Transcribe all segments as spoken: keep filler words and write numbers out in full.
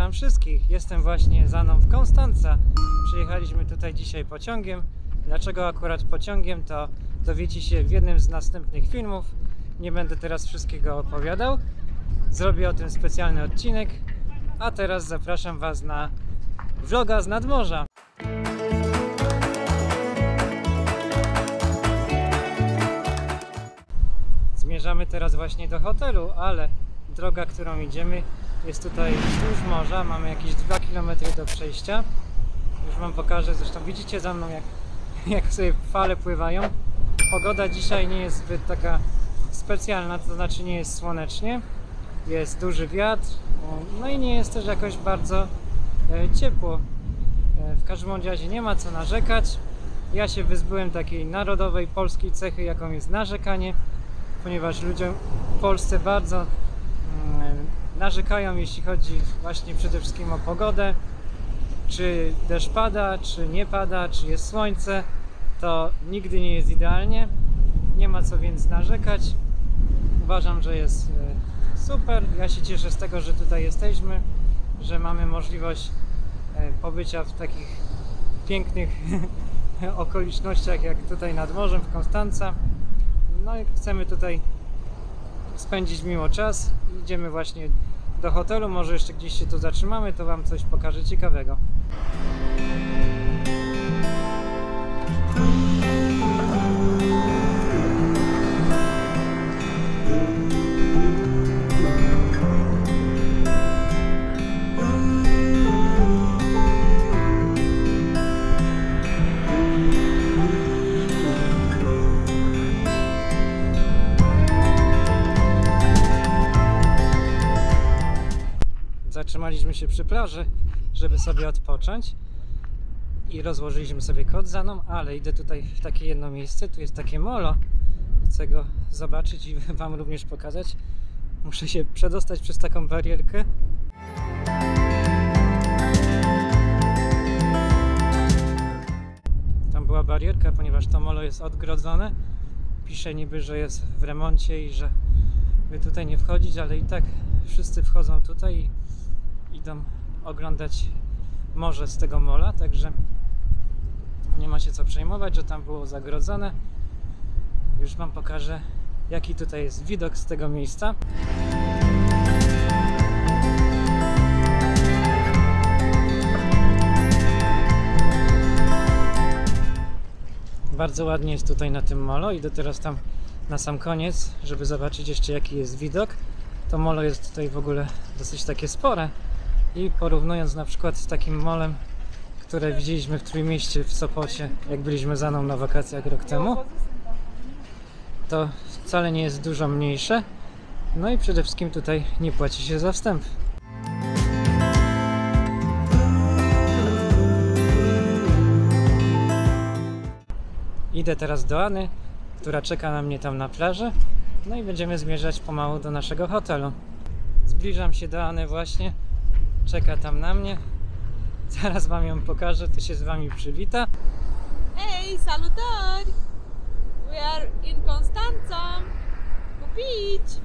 Witam wszystkich, jestem właśnie za mną w Konstanca. Przyjechaliśmy tutaj dzisiaj pociągiem. Dlaczego akurat pociągiem, to dowiecie się w jednym z następnych filmów. Nie będę teraz wszystkiego opowiadał. Zrobię o tym specjalny odcinek. A teraz zapraszam Was na vloga z nadmorza. Zmierzamy teraz właśnie do hotelu, ale droga, którą idziemy, jest tutaj wzdłuż morza. Mamy jakieś dwa kilometry do przejścia. Już Wam pokażę, zresztą widzicie za mną, jak, jak sobie fale pływają. Pogoda dzisiaj nie jest zbyt taka specjalna, to znaczy nie jest słonecznie. Jest duży wiatr, no i nie jest też jakoś bardzo e, ciepło. E, w każdym razie nie ma co narzekać. Ja się wyzbyłem takiej narodowej polskiej cechy, jaką jest narzekanie, ponieważ ludzie w Polsce bardzo mm, narzekają, jeśli chodzi właśnie przede wszystkim o pogodę. Czy deszcz pada, czy nie pada, czy jest słońce, to nigdy nie jest idealnie. Nie ma co więc narzekać. Uważam, że jest super. Ja się cieszę z tego, że tutaj jesteśmy, że mamy możliwość pobycia w takich pięknych okolicznościach jak tutaj nad morzem w Konstanca. No i chcemy tutaj spędzić miło czas. Idziemy właśnie do hotelu, może jeszcze gdzieś się tu zatrzymamy, to Wam coś pokażę ciekawego. Zatrzymaliśmy się przy plaży, żeby sobie odpocząć i rozłożyliśmy sobie kot za mną, ale idę tutaj w takie jedno miejsce, tu jest takie molo, chcę go zobaczyć i Wam również pokazać. Muszę się przedostać przez taką barierkę. Tam była barierka, ponieważ to molo jest odgrodzone, pisze niby, że jest w remoncie i że by tutaj nie wchodzić, ale i tak wszyscy wchodzą tutaj i idą oglądać morze z tego mola, także nie ma się co przejmować, że tam było zagrodzone. Już Wam pokażę, jaki tutaj jest widok z tego miejsca. Bardzo ładnie jest tutaj na tym molo. Idę teraz tam na sam koniec, żeby zobaczyć jeszcze, jaki jest widok. To molo jest tutaj w ogóle dosyć takie spore i porównując na przykład z takim molem, które widzieliśmy w Trójmieście w Sopocie, jak byliśmy za mną na wakacjach rok temu, to wcale nie jest dużo mniejsze. No i przede wszystkim tutaj nie płaci się za wstęp. Idę teraz do Any, która czeka na mnie tam na plaży. No i będziemy zmierzać pomału do naszego hotelu. Zbliżam się do Any właśnie. Czeka tam na mnie. Zaraz Wam ją pokażę, to się z Wami przywita. Hey, salutar! We are in Constanza. Kupić!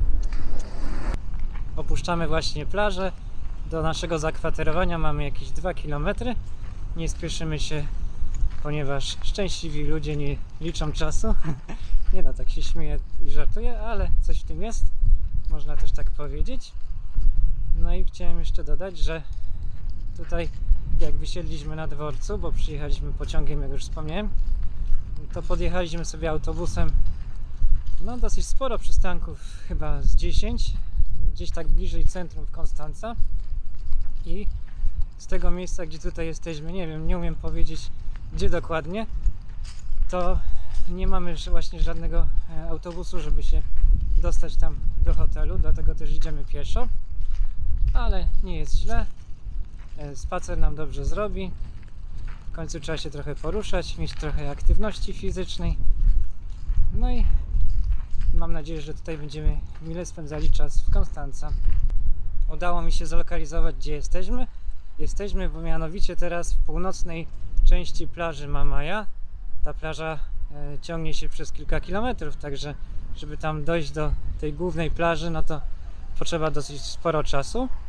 Opuszczamy właśnie plażę. Do naszego zakwaterowania mamy jakieś dwa kilometry. Nie spieszymy się, ponieważ szczęśliwi ludzie nie liczą czasu. Nie no, tak się śmieję i żartuję, ale coś w tym jest. Można też tak powiedzieć. No i chciałem jeszcze dodać, że tutaj jak wysiedliśmy na dworcu, bo przyjechaliśmy pociągiem, jak już wspomniałem, to podjechaliśmy sobie autobusem. No dosyć sporo przystanków, chyba z dziesięć, gdzieś tak bliżej centrum w Konstanca. I z tego miejsca, gdzie tutaj jesteśmy, nie wiem, nie umiem powiedzieć gdzie dokładnie, to nie mamy właśnie żadnego autobusu, żeby się dostać tam do hotelu, dlatego też idziemy pieszo, ale nie jest źle. Spacer nam dobrze zrobi. W końcu trzeba się trochę poruszać, mieć trochę aktywności fizycznej. No i mam nadzieję, że tutaj będziemy mile spędzali czas w Konstanca. Udało mi się zlokalizować, gdzie jesteśmy. Jesteśmy bo mianowicie teraz w północnej części plaży Mamaja. Ta plaża e, ciągnie się przez kilka kilometrów, także żeby tam dojść do tej głównej plaży, no to potrzeba dosyć sporo czasu.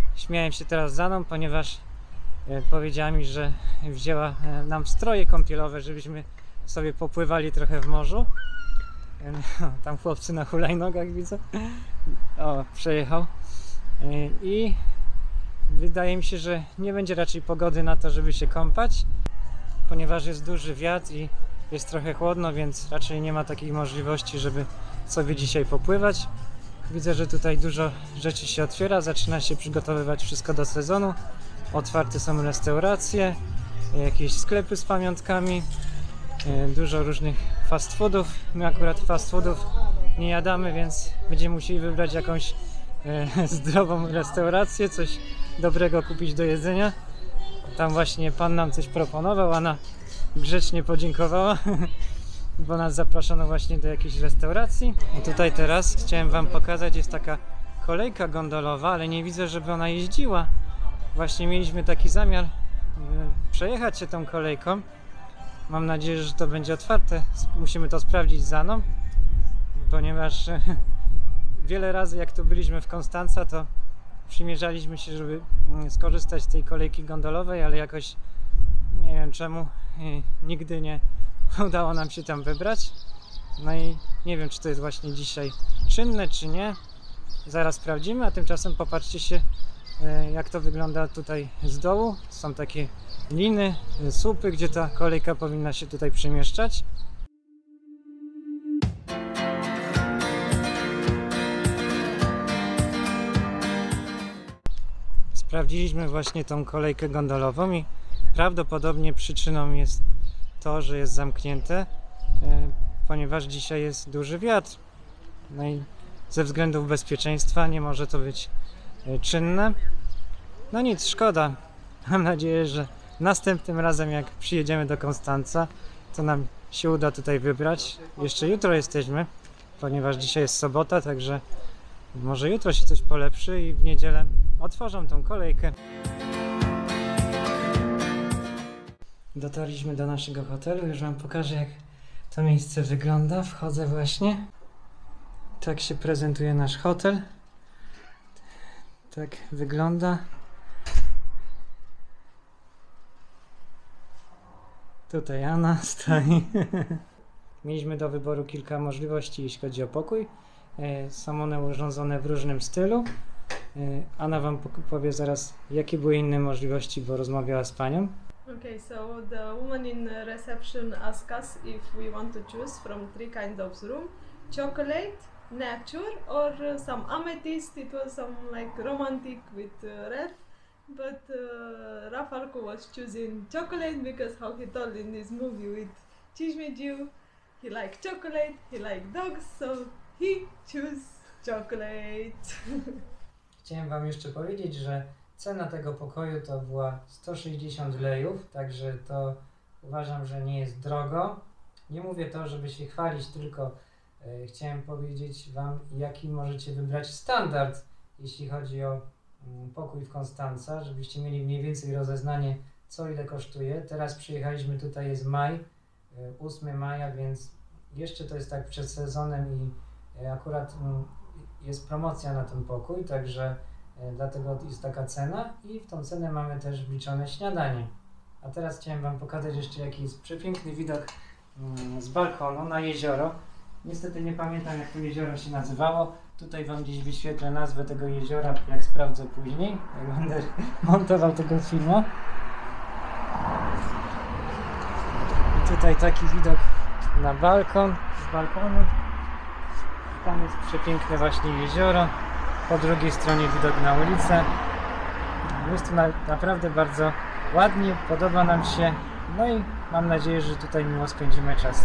śmiałem się teraz za mną, ponieważ e, powiedziała mi, że wzięła e, nam stroje kąpielowe, żebyśmy sobie popływali trochę w morzu. E, no, tam chłopcy na hulajnogach widzę. O, przejechał. E, I wydaje mi się, że nie będzie raczej pogody na to, żeby się kąpać, ponieważ jest duży wiatr i jest trochę chłodno, więc raczej nie ma takiej możliwości, żeby sobie dzisiaj popływać. Widzę, że tutaj dużo rzeczy się otwiera, zaczyna się przygotowywać wszystko do sezonu. Otwarte są restauracje, jakieś sklepy z pamiątkami, dużo różnych fast foodów. My akurat fast foodów nie jadamy, więc będziemy musieli wybrać jakąś e, zdrową restaurację, coś dobrego kupić do jedzenia. Tam właśnie pan nam coś proponował, Anna grzecznie podziękowała, bo nas zapraszono właśnie do jakiejś restauracji. I tutaj teraz chciałem wam pokazać, jest taka kolejka gondolowa, ale nie widzę, żeby ona jeździła. Właśnie mieliśmy taki zamiar przejechać się tą kolejką. Mam nadzieję, że to będzie otwarte. Musimy to sprawdzić za mną, ponieważ wiele razy jak tu byliśmy w Konstanca, to przymierzaliśmy się, żeby skorzystać z tej kolejki gondolowej, ale jakoś nie wiem czemu nigdy nie udało nam się tam wybrać. No i nie wiem, czy to jest właśnie dzisiaj czynne, czy nie. Zaraz sprawdzimy, a tymczasem popatrzcie się, jak to wygląda tutaj z dołu. Są takie liny, słupy, gdzie ta kolejka powinna się tutaj przemieszczać. Sprawdziliśmy właśnie tą kolejkę gondolową i prawdopodobnie przyczyną jest to, że jest zamknięte, ponieważ dzisiaj jest duży wiatr. No i ze względów bezpieczeństwa nie może to być czynne. No nic, szkoda. Mam nadzieję, że następnym razem jak przyjedziemy do Konstanca, to nam się uda tutaj wybrać. Jeszcze jutro jesteśmy, ponieważ dzisiaj jest sobota, także może jutro się coś polepszy i w niedzielę otworzą tą kolejkę. Dotarliśmy do naszego hotelu, już wam pokażę, jak to miejsce wygląda. Wchodzę właśnie. Tak się prezentuje nasz hotel. Tak wygląda. Tutaj Anna stoi. Mieliśmy do wyboru kilka możliwości, jeśli chodzi o pokój. Są one urządzone w różnym stylu. Anna wam powie zaraz, jakie były inne możliwości, bo rozmawiała z panią. Okay, so the woman in reception asked us if we want to choose from three kinds of room: chocolate, nature, or some amethyst. It was some like romantic with uh, red, but uh, Rafalko was choosing chocolate because how he told in this movie with Chismejiu, he liked chocolate, he liked dogs, so he chose chocolate. Chciałem wam jeszcze powiedzieć, że cena tego pokoju to była sto sześćdziesiąt lejów, także to uważam, że nie jest drogo. Nie mówię to, żeby się chwalić, tylko e, chciałem powiedzieć wam, jaki możecie wybrać standard, jeśli chodzi o mm, pokój w Konstanca, żebyście mieli mniej więcej rozeznanie, co ile kosztuje. Teraz przyjechaliśmy, tutaj jest maj, e, ósmego maja, więc jeszcze to jest tak przed sezonem i e, akurat mm, jest promocja na ten pokój, także dlatego jest taka cena i w tą cenę mamy też wliczone śniadanie. A teraz chciałem wam pokazać jeszcze, jaki jest przepiękny widok z balkonu na jezioro. Niestety nie pamiętam, jak to jezioro się nazywało. Tutaj wam gdzieś wyświetlę nazwę tego jeziora, jak sprawdzę później, jak będę montował tego filmu. I tutaj taki widok na balkon, z balkonu. Tam jest przepiękne właśnie jezioro. Po drugiej stronie widok na ulicę. Jest tu na, naprawdę bardzo ładnie, podoba nam się. No i mam nadzieję, że tutaj miło spędzimy czas.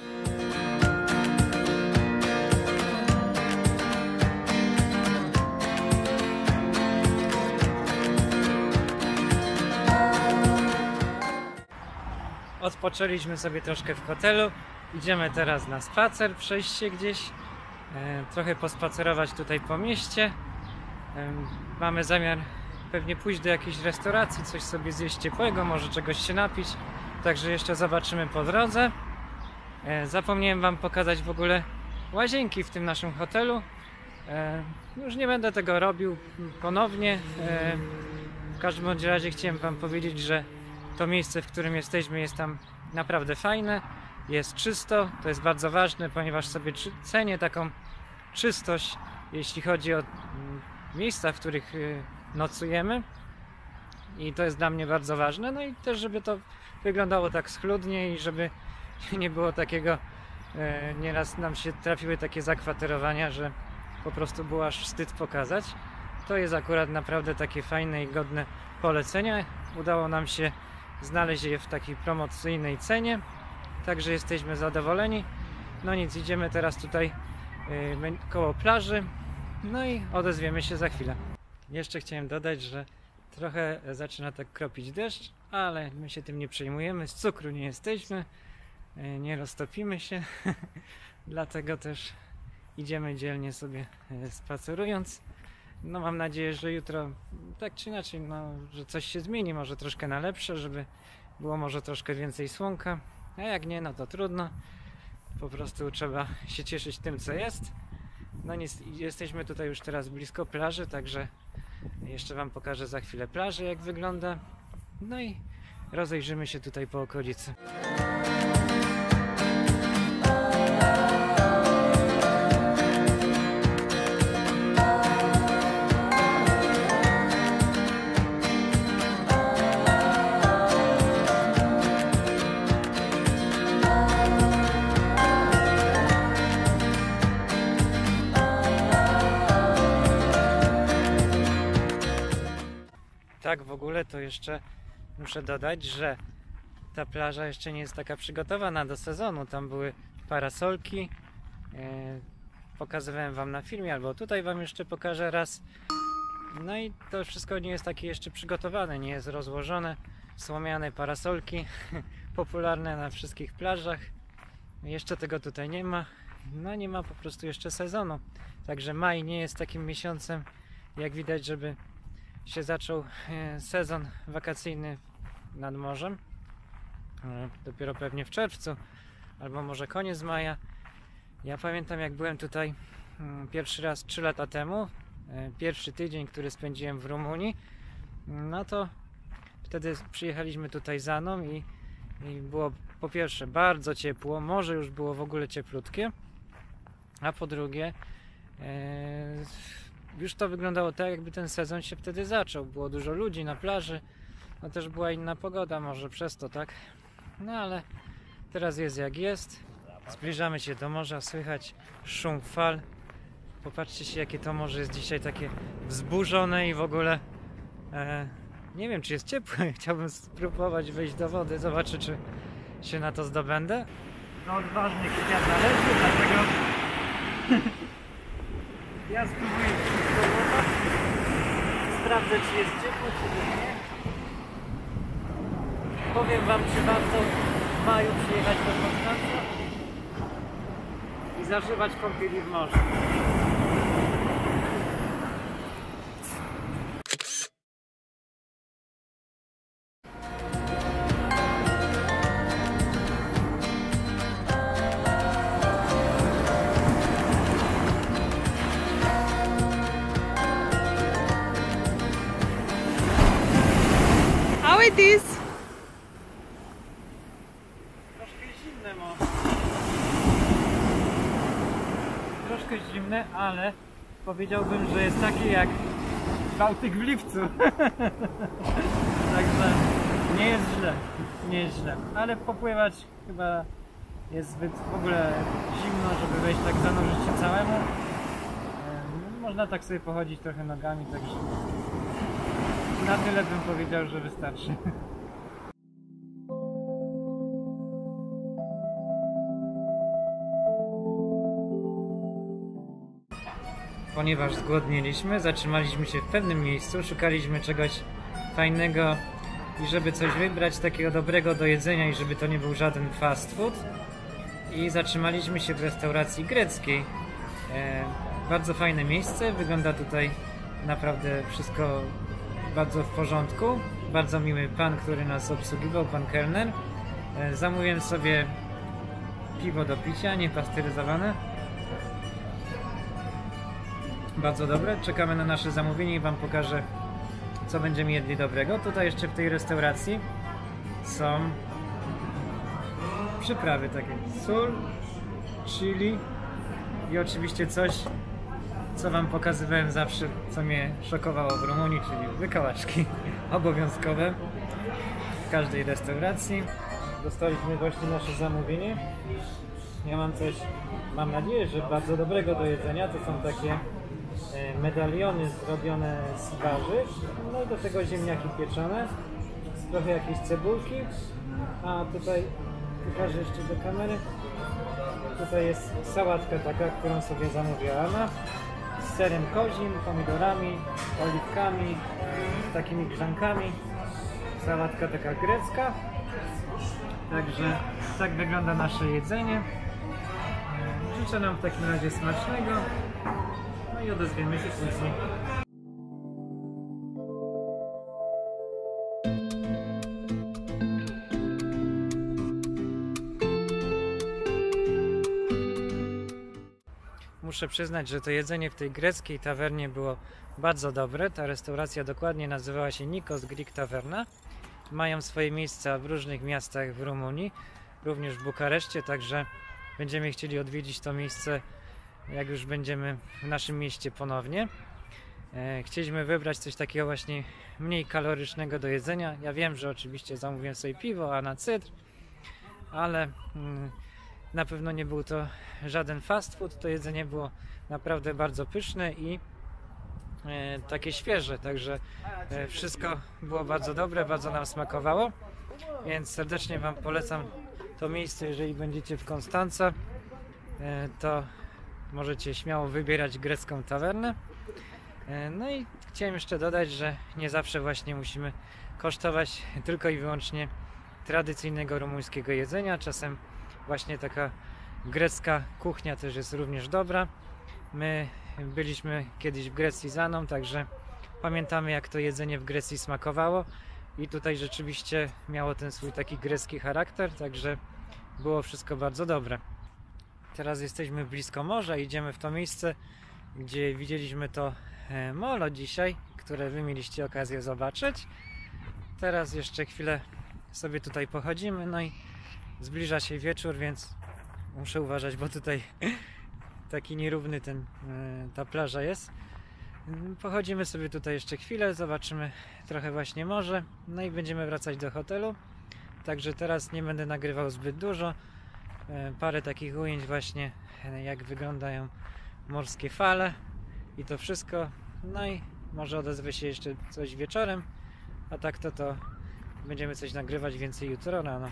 Odpoczęliśmy sobie troszkę w hotelu. Idziemy teraz na spacer, przejść się gdzieś. E, trochę pospacerować tutaj po mieście. E, mamy zamiar pewnie pójść do jakiejś restauracji, coś sobie zjeść ciepłego, może czegoś się napić. Także jeszcze zobaczymy po drodze. E, zapomniałem wam pokazać w ogóle łazienki w tym naszym hotelu. E, już nie będę tego robił ponownie. E, w każdym bądź razie chciałem wam powiedzieć, że to miejsce, w którym jesteśmy, jest tam naprawdę fajne. Jest czysto, to jest bardzo ważne, ponieważ sobie cenię taką czystość, jeśli chodzi o mm, miejsca, w których y, nocujemy. I to jest dla mnie bardzo ważne. No i też, żeby to wyglądało tak schludnie i żeby nie było takiego, y, nieraz nam się trafiły takie zakwaterowania, że po prostu było aż wstyd pokazać. To jest akurat naprawdę takie fajne i godne polecenia. Udało nam się znaleźć je w takiej promocyjnej cenie. Także jesteśmy zadowoleni. No nic, idziemy teraz tutaj yy, koło plaży. No i odezwiemy się za chwilę. Jeszcze chciałem dodać, że trochę zaczyna tak kropić deszcz, ale my się tym nie przejmujemy. Z cukru nie jesteśmy, yy, nie roztopimy się. Dlatego też idziemy dzielnie sobie yy, spacerując. No mam nadzieję, że jutro tak czy inaczej, no, że coś się zmieni, może troszkę na lepsze, żeby było może troszkę więcej słonka. A jak nie, no to trudno. Po prostu trzeba się cieszyć tym, co jest. No nic, jesteśmy tutaj już teraz blisko plaży, także jeszcze wam pokażę za chwilę plażę, jak wygląda. No i rozejrzymy się tutaj po okolicy. Tak, w ogóle to jeszcze muszę dodać, że ta plaża jeszcze nie jest taka przygotowana do sezonu. Tam były parasolki, e, pokazywałem wam na filmie, albo tutaj wam jeszcze pokażę raz. No i to wszystko nie jest takie jeszcze przygotowane, nie jest rozłożone. Słomiane parasolki, popularne na wszystkich plażach. Jeszcze tego tutaj nie ma. No nie ma po prostu jeszcze sezonu. Także maj nie jest takim miesiącem, jak widać, żeby się zaczął sezon wakacyjny nad morzem. Dopiero pewnie w czerwcu, albo może koniec maja. Ja pamiętam, jak byłem tutaj pierwszy raz trzy lata temu, pierwszy tydzień, który spędziłem w Rumunii, no to wtedy przyjechaliśmy tutaj za mną i, i było po pierwsze bardzo ciepło, morze już było w ogóle cieplutkie, a po drugie e, już to wyglądało tak, jakby ten sezon się wtedy zaczął. Było dużo ludzi na plaży, no też była inna pogoda, może przez to, tak? No ale teraz jest jak jest. Zbliżamy się do morza, słychać szum fal. Popatrzcie się, jakie to morze jest dzisiaj takie wzburzone i w ogóle e, nie wiem, czy jest ciepłe. Chciałbym spróbować wejść do wody, zobaczę, czy się na to zdobędę. No odważnych kwiat należy, dlatego ja spróbuję spróbować. Sprawdzę, czy jest ciepło, czy nie. Powiem wam, czy warto w maju przyjechać do Konstanca i zażywać kąpieli w morzu. How it is? Troszkę zimne morze. Troszkę zimne, ale powiedziałbym, że jest takie jak Bałtyk w lipcu. Także nie jest źle, nie jest źle. Ale popływać chyba jest zbyt w ogóle zimno, żeby wejść tak, zanurzyć się całemu. Ehm, Można tak sobie pochodzić trochę nogami, także na tyle bym powiedział, że wystarczy. Ponieważ zgłodnieliśmy, zatrzymaliśmy się w pewnym miejscu, szukaliśmy czegoś fajnego i żeby coś wybrać takiego dobrego do jedzenia i żeby to nie był żaden fast food. I zatrzymaliśmy się w restauracji greckiej. E, bardzo fajne miejsce, wygląda tutaj naprawdę wszystko bardzo w porządku. Bardzo miły pan, który nas obsługiwał, pan kelner. E, zamówiłem sobie piwo do picia, niepasteryzowane. bardzo dobre. Czekamy na nasze zamówienie i Wam pokażę, co będziemy jedli dobrego. Tutaj jeszcze w tej restauracji są przyprawy takie, sól, chili i oczywiście coś, co Wam pokazywałem zawsze, co mnie szokowało w Rumunii, czyli wykałaczki obowiązkowe w każdej restauracji. Dostaliśmy właśnie nasze zamówienie. Ja mam coś, mam nadzieję, że bardzo dobrego do jedzenia. To są takie medaliony zrobione z warzyw, no i do tego ziemniaki pieczone, trochę jakiejś cebulki, a tutaj pokażę jeszcze do kamery. Tutaj jest sałatka taka, którą sobie zamówiła Anna, z serem kozim, pomidorami, oliwkami, z takimi grzankami. Sałatka taka grecka. Także tak wygląda nasze jedzenie. Życzę nam w takim razie smacznego. No i odezwiemy się później. Muszę przyznać, że to jedzenie w tej greckiej tawernie było bardzo dobre. Ta restauracja dokładnie nazywała się Nikos Greek Taverna. Mają swoje miejsca w różnych miastach w Rumunii, również w Bukareszcie, także będziemy chcieli odwiedzić to miejsce, jak już będziemy w naszym mieście ponownie. E, chcieliśmy wybrać coś takiego właśnie mniej kalorycznego do jedzenia. Ja wiem, że oczywiście zamówiłem sobie piwo, a na cydr, ale mm, na pewno nie był to żaden fast food. To jedzenie było naprawdę bardzo pyszne i e, takie świeże, także e, wszystko było bardzo dobre, bardzo nam smakowało, więc serdecznie Wam polecam to miejsce. Jeżeli będziecie w Konstanca, e, to możecie śmiało wybierać grecką tawernę. E, no i chciałem jeszcze dodać, że nie zawsze właśnie musimy kosztować tylko i wyłącznie tradycyjnego rumuńskiego jedzenia. Czasem właśnie taka grecka kuchnia też jest również dobra. My byliśmy kiedyś w Grecji z Aną, także pamiętamy, jak to jedzenie w Grecji smakowało i tutaj rzeczywiście miało ten swój taki grecki charakter, także było wszystko bardzo dobre. Teraz jesteśmy blisko morza, idziemy w to miejsce, gdzie widzieliśmy to molo dzisiaj, które Wy mieliście okazję zobaczyć. Teraz jeszcze chwilę sobie tutaj pochodzimy, no i zbliża się wieczór, więc muszę uważać, bo tutaj taki nierówny ten, ta plaża jest. Pochodzimy sobie tutaj jeszcze chwilę, zobaczymy trochę właśnie morze, no i będziemy wracać do hotelu. Także teraz nie będę nagrywał zbyt dużo. Parę takich ujęć właśnie, jak wyglądają morskie fale i to wszystko. No i może odezwę się jeszcze coś wieczorem, a tak to to będziemy coś nagrywać więcej jutro rano.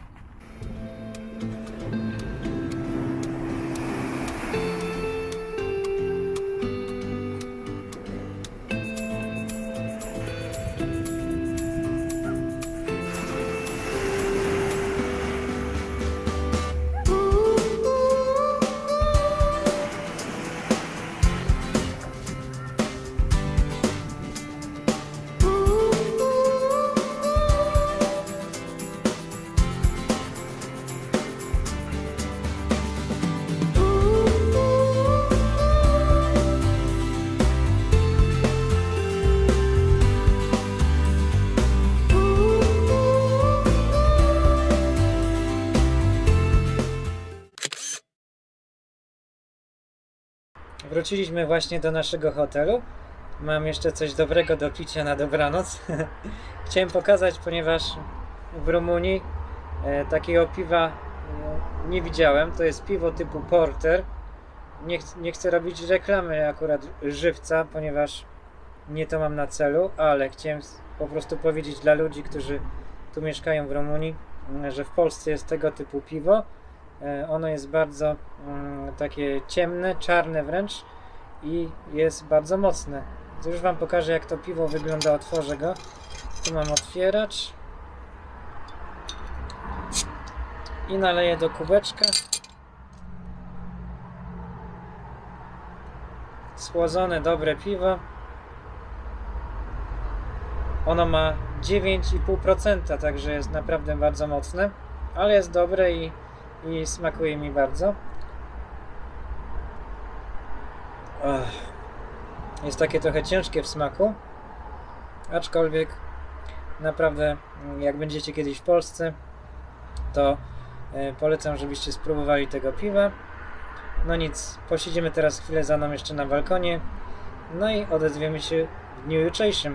Wróciliśmy właśnie do naszego hotelu. Mam jeszcze coś dobrego do picia na dobranoc. Chciałem pokazać, ponieważ w Rumunii e, takiego piwa e, nie widziałem. To jest piwo typu porter. Nie, ch nie chcę robić reklamy akurat żywca, ponieważ nie to mam na celu, ale chciałem po prostu powiedzieć dla ludzi, którzy tu mieszkają w Rumunii, że w Polsce jest tego typu piwo. Ono jest bardzo mm, takie ciemne, czarne wręcz i jest bardzo mocne. To już Wam pokażę, jak to piwo wygląda. Otworzę go. Tu mam otwieracz i naleję do kubeczka. Schłodzone, dobre piwo. Ono ma dziewięć i pół procent, także jest naprawdę bardzo mocne, ale jest dobre i i smakuje mi bardzo. Ach. jest takie trochę ciężkie w smaku, aczkolwiek naprawdę jak będziecie kiedyś w Polsce, to polecam, żebyście spróbowali tego piwa. No nic, posiedzimy teraz chwilę za mną jeszcze na balkonie, no i odezwiemy się w dniu jutrzejszym.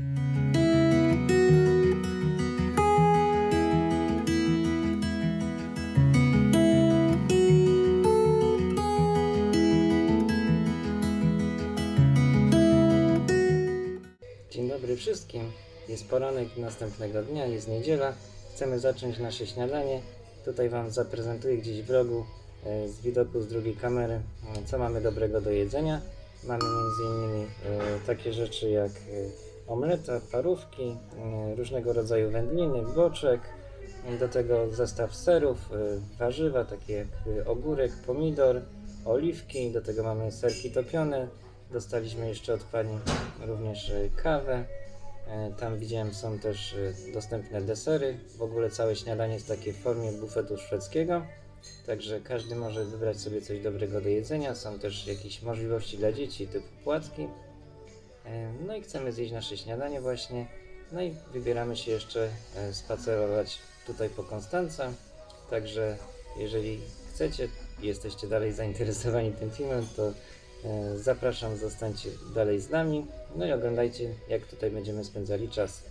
Dzień dobry wszystkim. Jest poranek następnego dnia, jest niedziela. Chcemy zacząć nasze śniadanie. Tutaj Wam zaprezentuję gdzieś w rogu z widoku z drugiej kamery, co mamy dobrego do jedzenia. Mamy m.in. takie rzeczy jak omleta, parówki, różnego rodzaju wędliny, boczek, do tego zestaw serów, warzywa takie jak ogórek, pomidor, oliwki, do tego mamy serki topione. Dostaliśmy jeszcze od Pani również kawę. Tam widziałem, są też dostępne desery. W ogóle całe śniadanie jest takie w formie bufetu szwedzkiego. Także każdy może wybrać sobie coś dobrego do jedzenia. Są też jakieś możliwości dla dzieci typu płatki. No i chcemy zjeść nasze śniadanie właśnie. No i wybieramy się jeszcze spacerować tutaj po Konstanca. Także jeżeli chcecie i jesteście dalej zainteresowani tym filmem, to zapraszam, zostańcie dalej z nami. No i oglądajcie, jak tutaj będziemy spędzali czas.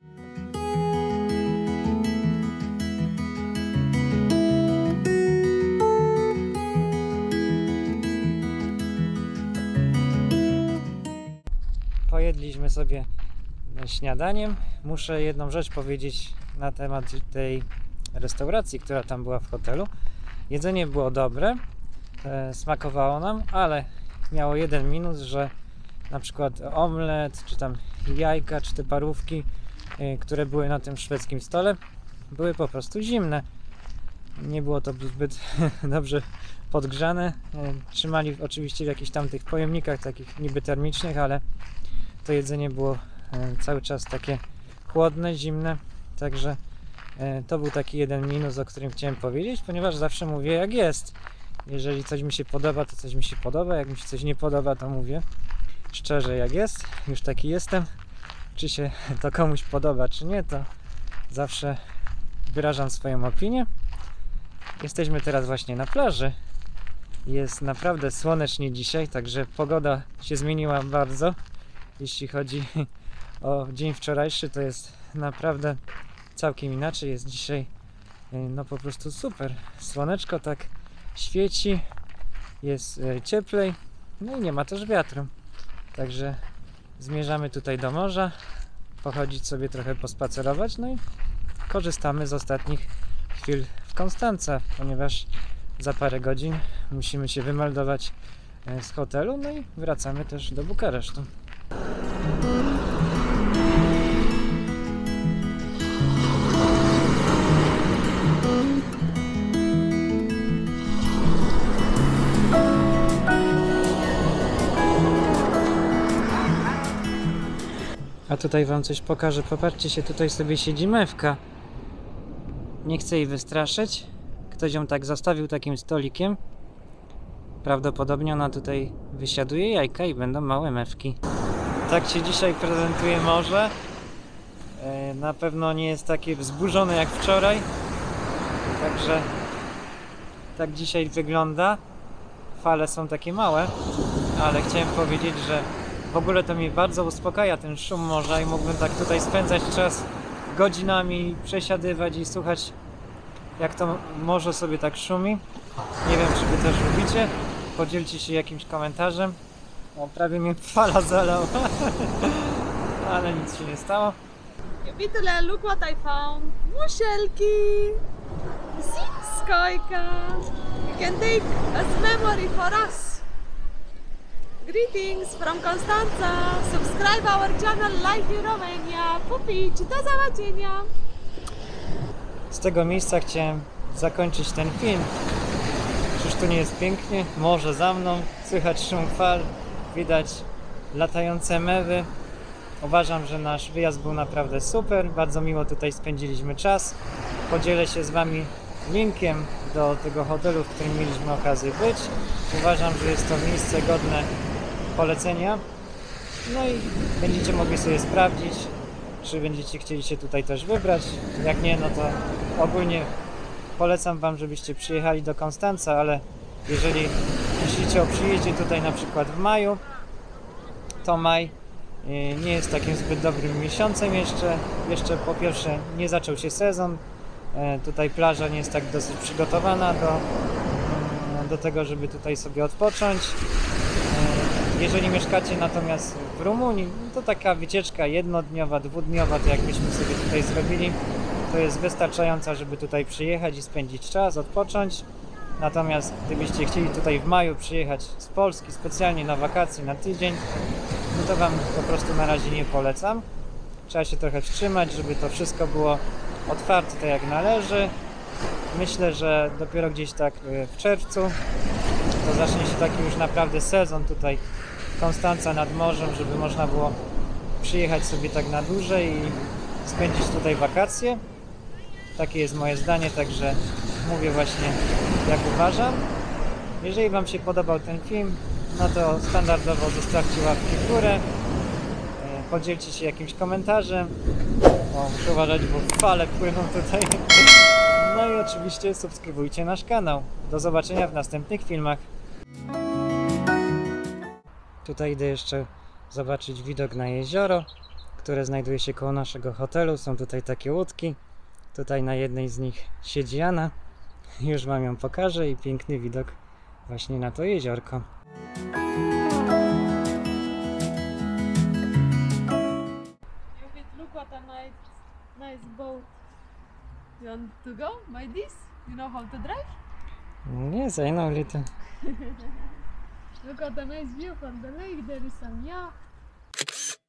Pojedliśmy sobie śniadaniem. Muszę jedną rzecz powiedzieć na temat tej restauracji, która tam była w hotelu. Jedzenie było dobre, e, smakowało nam, ale miało jeden minus, że na przykład omlet, czy tam jajka, czy te parówki, e, które były na tym szwedzkim stole, były po prostu zimne. Nie było to zbyt dobrze podgrzane. E, trzymali oczywiście w jakichś tam tych pojemnikach takich niby termicznych, ale to jedzenie było cały czas takie chłodne, zimne, także to był taki jeden minus, o którym chciałem powiedzieć, ponieważ zawsze mówię jak jest. Jeżeli coś mi się podoba, to coś mi się podoba, jak mi się coś nie podoba, to mówię szczerze jak jest, już taki jestem. Czy się to komuś podoba, czy nie, to zawsze wyrażam swoją opinię. Jesteśmy teraz właśnie na plaży. Jest naprawdę słonecznie dzisiaj, także pogoda się zmieniła bardzo. Jeśli chodzi o dzień wczorajszy, to jest naprawdę całkiem inaczej. Jest dzisiaj no po prostu super. Słoneczko tak świeci, jest cieplej, no i nie ma też wiatru. Także zmierzamy tutaj do morza, pochodzić sobie trochę, pospacerować, no i korzystamy z ostatnich chwil w Konstanca, ponieważ za parę godzin musimy się wymeldować z hotelu, no i wracamy też do Bukaresztu. A tutaj Wam coś pokażę. Popatrzcie się, tutaj sobie siedzi mewka. Nie chcę jej wystraszyć. Ktoś ją tak zostawił takim stolikiem. Prawdopodobnie ona tutaj wysiaduje jajka i będą małe mewki. Tak się dzisiaj prezentuje morze. Na pewno nie jest takie wzburzone jak wczoraj. Także tak dzisiaj wygląda. Fale są takie małe, ale chciałem powiedzieć, że w ogóle to mnie bardzo uspokaja ten szum morza i mógłbym tak tutaj spędzać czas godzinami, przesiadywać i słuchać, jak to morze sobie tak szumi. Nie wiem, czy Wy też lubicie. Podzielcie się jakimś komentarzem. O, prawie mnie fala zalała, ale nic się nie stało. Vitule, look what I found. Muszelki. See? Skojka. You can take as memory for us. Greetings from Constanța. Subscribe our channel Life in Romania. Pupici, do zobaczenia. Z tego miejsca chciałem zakończyć ten film. Czyż tu nie jest pięknie? Morze za mną, słychać szum fal, widać latające mewy. Uważam, że nasz wyjazd był naprawdę super. Bardzo miło tutaj spędziliśmy czas. Podzielę się z Wami linkiem do tego hotelu, w którym mieliśmy okazję być. Uważam, że jest to miejsce godne polecenia. No i będziecie mogli sobie sprawdzić, czy będziecie chcieli się tutaj też wybrać. Jak nie, no to ogólnie polecam Wam, żebyście przyjechali do Konstanca, ale jeżeli myślicie o przyjeździe tutaj na przykład w maju, to maj y, nie jest takim zbyt dobrym miesiącem jeszcze. Jeszcze po pierwsze nie zaczął się sezon, y, tutaj plaża nie jest tak dosyć przygotowana do, y, do tego, żeby tutaj sobie odpocząć. Y, jeżeli mieszkacie natomiast w Rumunii, to taka wycieczka jednodniowa, dwudniowa, to jak myśmy sobie tutaj zrobili, to jest wystarczająca, żeby tutaj przyjechać i spędzić czas, odpocząć. Natomiast gdybyście chcieli tutaj w maju przyjechać z Polski specjalnie na wakacje na tydzień, no to Wam po prostu na razie nie polecam. Trzeba się trochę wstrzymać, żeby to wszystko było otwarte tak jak należy. Myślę, że dopiero gdzieś tak w czerwcu to zacznie się taki już naprawdę sezon tutaj w Konstanca nad morzem, żeby można było przyjechać sobie tak na dłużej i spędzić tutaj wakacje. Takie jest moje zdanie, także mówię właśnie jak uważam. Jeżeli Wam się podobał ten film, no to standardowo zostawcie łapki w górę, podzielcie się jakimś komentarzem. O, muszę uważać, bo fale płyną tutaj. No i oczywiście subskrybujcie nasz kanał. Do zobaczenia w następnych filmach. Tutaj idę jeszcze zobaczyć widok na jezioro, które znajduje się koło naszego hotelu. Są tutaj takie łódki. Tutaj na jednej z nich siedzi Anna. Już Wam ją pokażę i piękny widok właśnie na to jeziorko. Look what a nice, nice boat. You want to go by this? You know how to drive? Yes, I know little. Look at the nice view from the lake. There is some yacht.